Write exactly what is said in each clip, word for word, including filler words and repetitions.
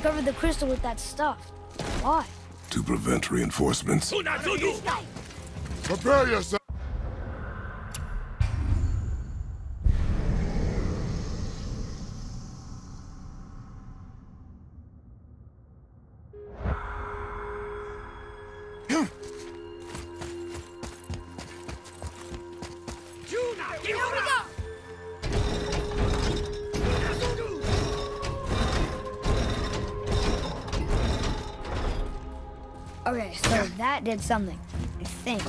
covered the crystal with that stuff. Why? To prevent reinforcements. Prepare yourself! Okay, so that did something, I think.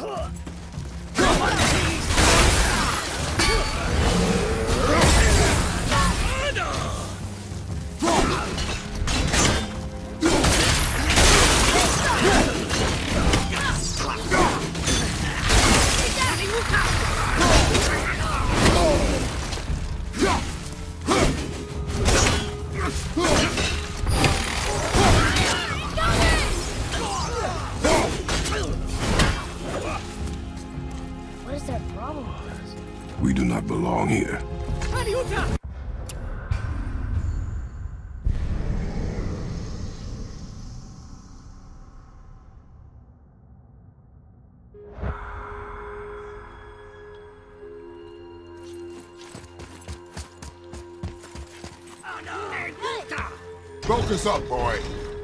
What is their problem with us? We do not belong here. Focus up, boy!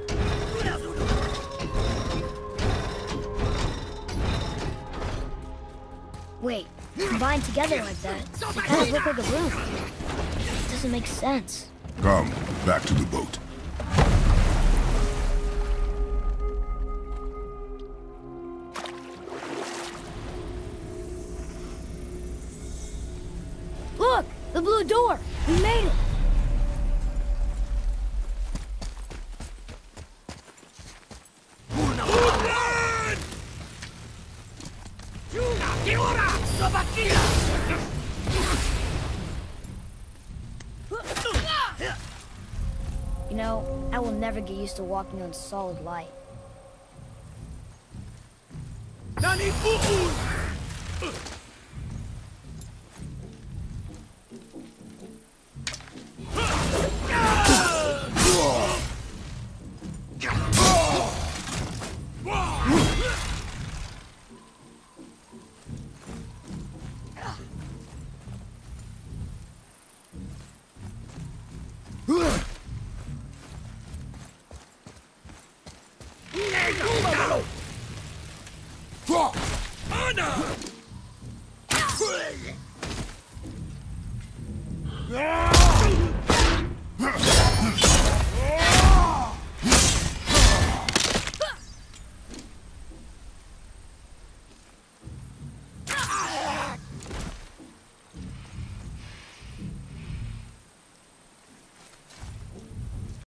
Wait, combined together like that, they kind of look like a room. It doesn't make sense. Come, back to the boat. Look! The blue door! We made it! You know, I will never get used to walking on solid light. Ah!